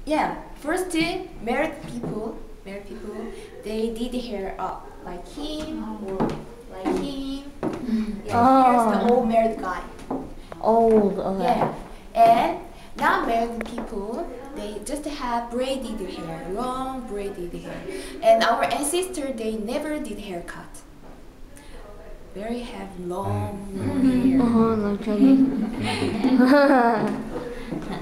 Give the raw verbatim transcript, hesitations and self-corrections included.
yeah, first uh, married people, married people, they did hair up like him or like him. Yeah, Oh. here's the old married guy. Old, okay. Yeah, and not married people, they just have braided hair, long braided hair. And our ancestors, they never did haircut. Very have long, long hair. Uh-huh, like Chinese.